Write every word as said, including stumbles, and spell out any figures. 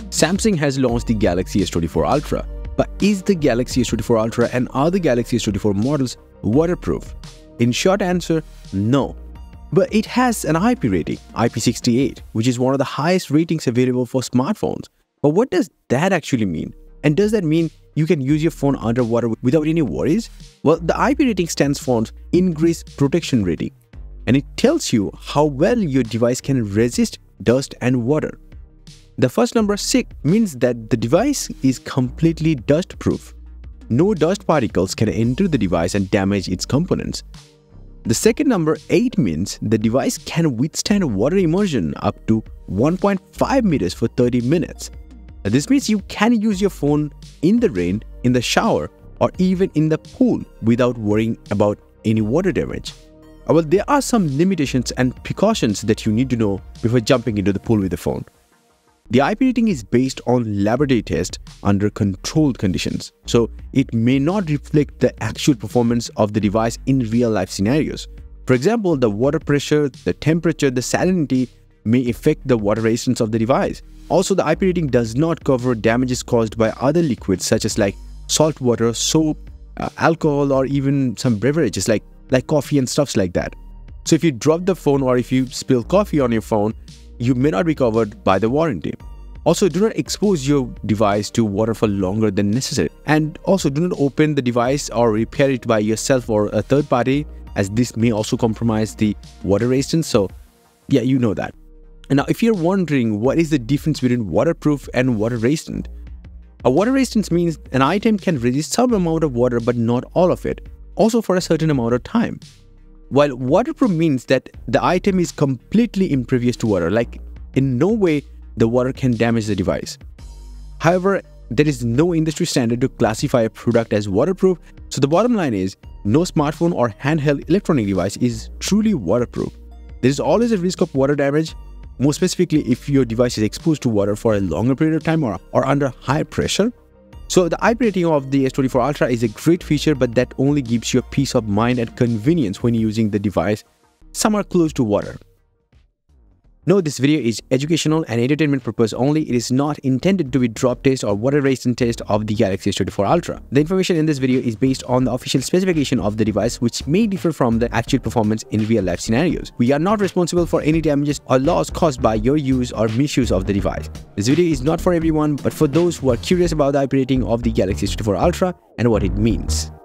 Samsung has launched the Galaxy S twenty-four Ultra. But is the Galaxy S twenty-four Ultra and other Galaxy S twenty-four models waterproof? In short answer, no. But it has an I P rating, I P sixty-eight, which is one of the highest ratings available for smartphones. But what does that actually mean? And does that mean you can use your phone underwater without any worries? Well, the I P rating stands for Increased Protection Rating, and it tells you how well your device can resist dust and water. The first number six means that the device is completely dust-proof. No dust particles can enter the device and damage its components. The second number eight means the device can withstand water immersion up to one point five meters for thirty minutes. This means you can use your phone in the rain, in the shower, or even in the pool without worrying about any water damage. Well, there are some limitations and precautions that you need to know before jumping into the pool with the phone. The I P rating is based on laboratory tests under controlled conditions, so it may not reflect the actual performance of the device in real-life scenarios. For example, the water pressure, the temperature, the salinity may affect the water resistance of the device. Also, the I P rating does not cover damages caused by other liquids such as like salt water, soap, uh, alcohol, or even some beverages like, like coffee and stuffs like that. So if you drop the phone or if you spill coffee on your phone, you may not be covered by the warranty. Also, do not expose your device to water for longer than necessary. And also, do not open the device or repair it by yourself or a third party, as this may also compromise the water resistance. So, yeah, you know that. And now, if you're wondering what is the difference between waterproof and water resistant, a water resistance means an item can resist some amount of water but not all of it, also for a certain amount of time. While waterproof means that the item is completely impervious to water, like in no way the water can damage the device. However, there is no industry standard to classify a product as waterproof, so the bottom line is no smartphone or handheld electronic device is truly waterproof. There is always a risk of water damage, more specifically if your device is exposed to water for a longer period of time or, or under high pressure. So the I P rating of the S twenty-four Ultra is a great feature, but that only gives you a peace of mind and convenience when using the device somewhere close to water. Note, this video is educational and entertainment purpose only. It is not intended to be drop test or water resistant test of the Galaxy S twenty-four Ultra. The information in this video is based on the official specification of the device, which may differ from the actual performance in real-life scenarios. We are not responsible for any damages or loss caused by your use or misuse of the device. This video is not for everyone, but for those who are curious about the I P rating of the Galaxy S twenty-four Ultra and what it means.